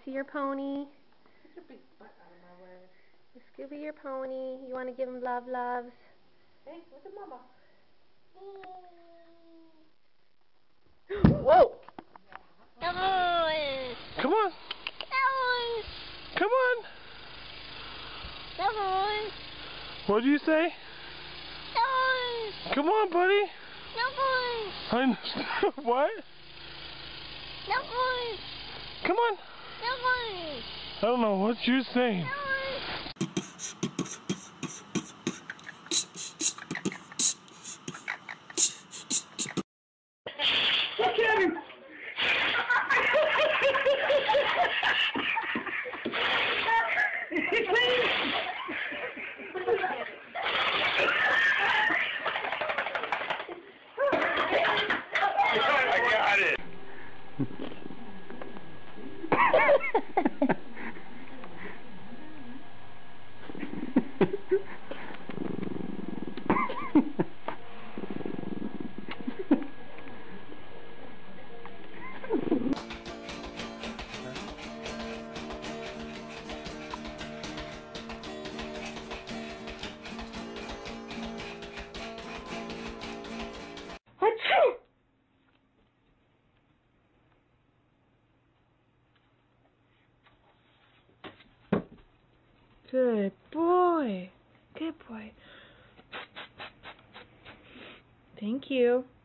to your pony. Get your big butt out of my way. Scooby, your pony. You want to give him loves? Hey, look at Mama. Whoa! Come on! Come on! Come on! Come on! What'd you say? Come on, buddy! What? Come on! I don't know what you're saying. Look at him! I got it! Good boy. Good boy. Thank you.